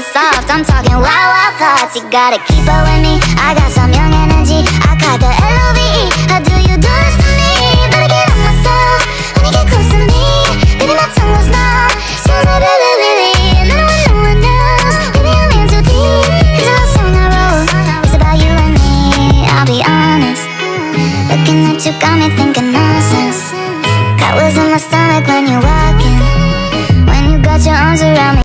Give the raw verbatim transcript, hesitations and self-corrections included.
soft. I'm talking wild, wild thoughts. You gotta keep up with me. I got some young energy. I got the L O V E. How do you do this to me? Better get on myself when you get close to me. Baby, my tongue was numb. Sounds like Billy Billy, and I don't want no one else. Baby, I'm in too deep. It's a love song I wrote. It's about you and me. I'll be honest. Looking at you got me thinking.